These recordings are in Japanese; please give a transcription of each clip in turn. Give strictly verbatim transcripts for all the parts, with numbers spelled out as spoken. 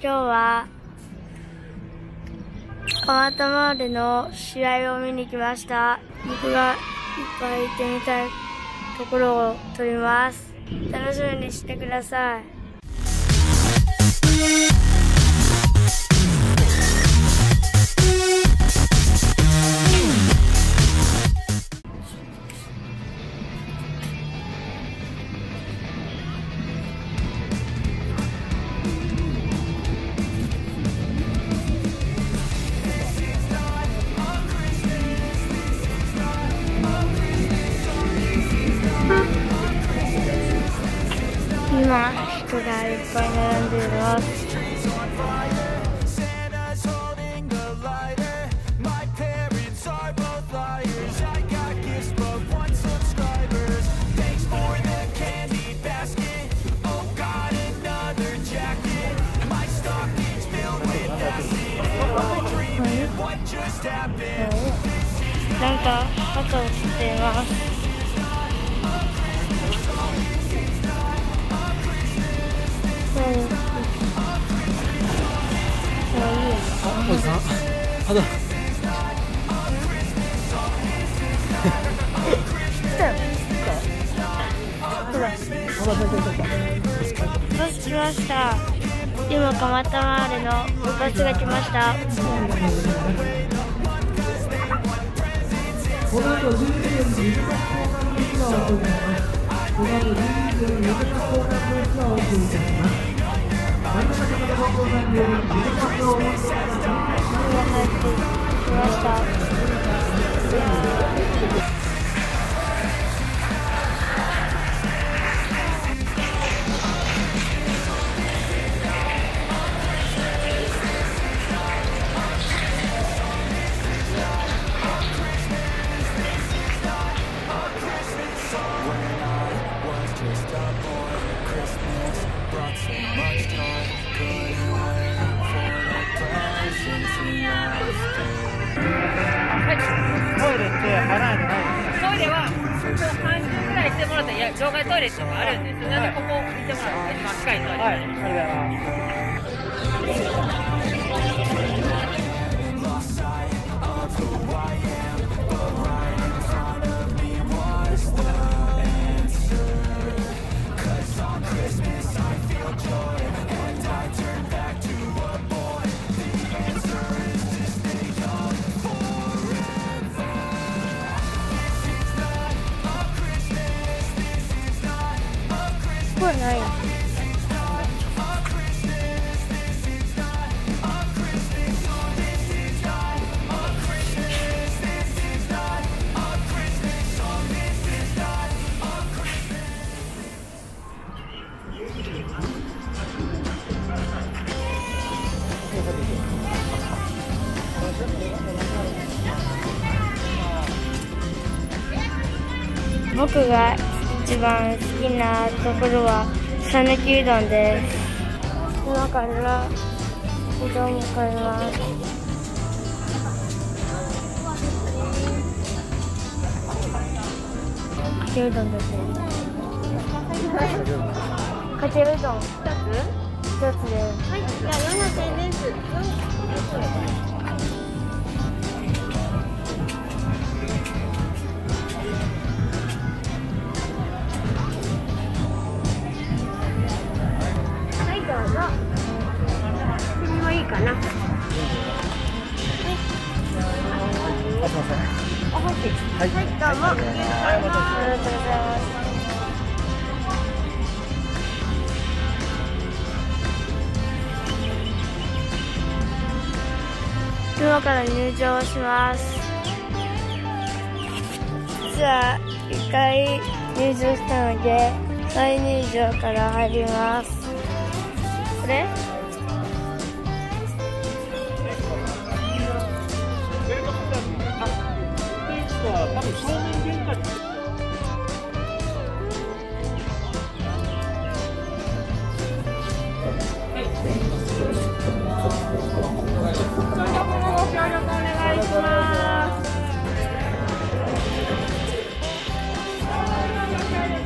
今日は蒲田マーレの試合を見に来ました。僕がいっぱい行ってみたいところを撮ります。楽しみにしてください。今、人がいっぱい並んでいます。なんか鳩を釣っています。 おじさん、あだ。 バス来ました。今、蒲田マーレのバスが来ました。この後じゅうにじに水か交換ツアーを行います。この後じゅうにじに水か交換ツアーをお送りいたします。真ん中から放送さんによる水かをお送りいたします。入ってきました。 トイレって払えてない。 トイレはさんじゅうぐらいしてもらったら、いや、場外トイレっていうのがあるんですよ。なので、ここ見てもらったら一番近いトイレになります。 はい、ありがとうございます。 これない。僕が一番好きなところは讃岐うどんです。今からうどんを買います。かけうどんですね。かけうどん一つ？一つです。はい、じゃあよんひゃくえんです。いいかな。はい。 あ、すみません。 あ、欲しい。はい、どうも。ありがとうございます。今から入場します。実は一回入場したので、再入場から入ります。これ？ 多分正面玄関。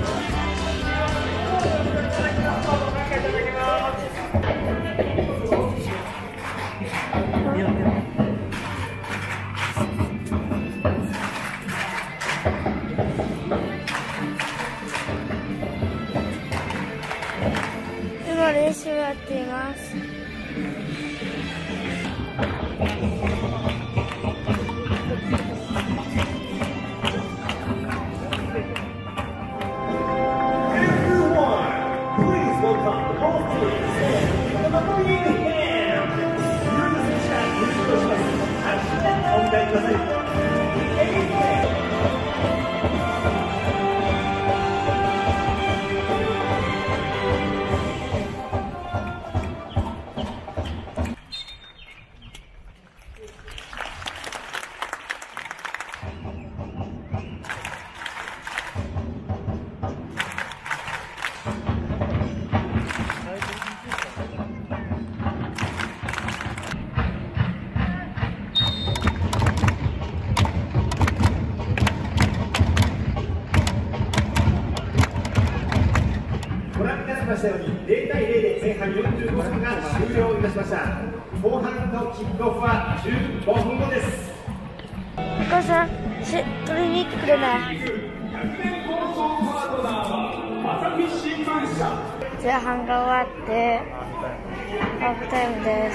ご協力お願いします。 っています。 ましたようにゼロたいゼロで前半よんじゅうごふんが終了いたしました。後半のキックオフはじゅうごふんごです。 お母さん、し取りに行ってくれない？前半が終わってハーフタイムです。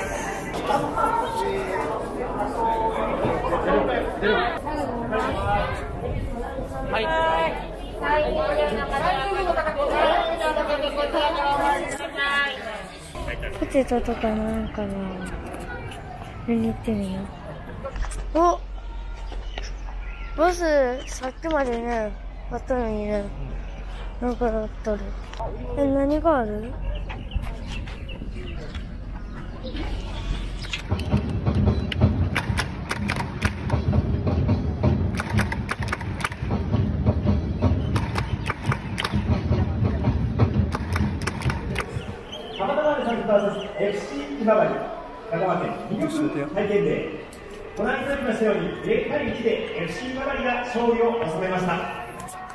はいポテトとかなんかな、見に行ってみよう。お、ボスさっきまでねあったのにね、なんかあったる。え、何がある？ エフシー 今治香川県魅力体験デー、ご覧いただきましたようにゼロたいいちで エフシー 今治が勝利を収めました。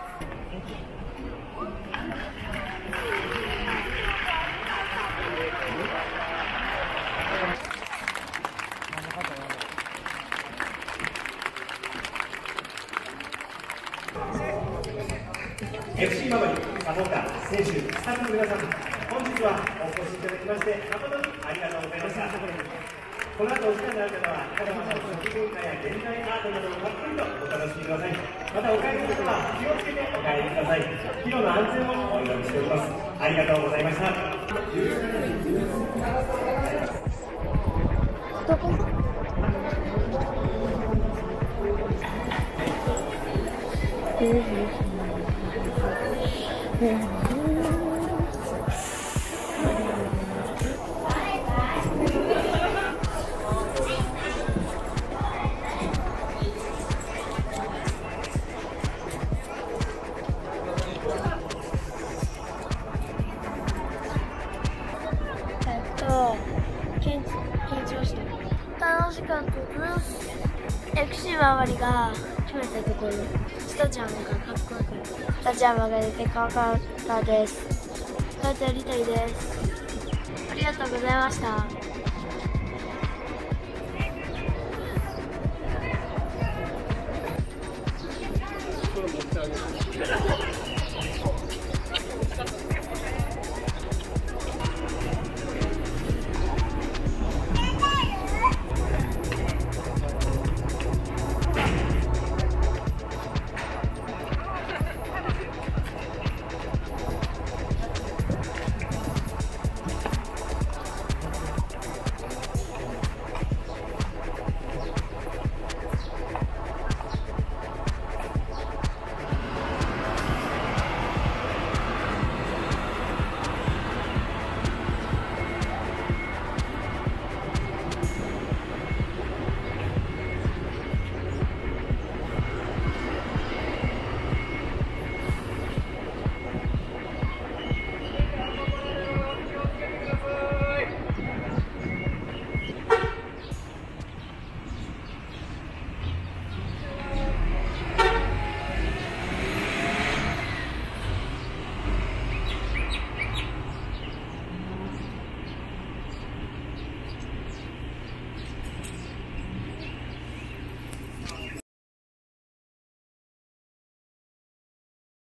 エフシー 今治サポーター、選手、スタッフの皆さん、本日はお越しいただきまして誠にありがとうございました。この後お時間のある方は香川の食文化や現代アートなどをたっぷりとお楽しみください。またお帰りの方は気をつけてお帰りください。帰路の安全をお祈りしております。ありがとうございました。 どこ？楽しかったです。エフシー 周りが決めたところ、スタジアムがかっこよく、スタジアムが出てかっこよかったです。そうやってやりたいです。ありがとうございました。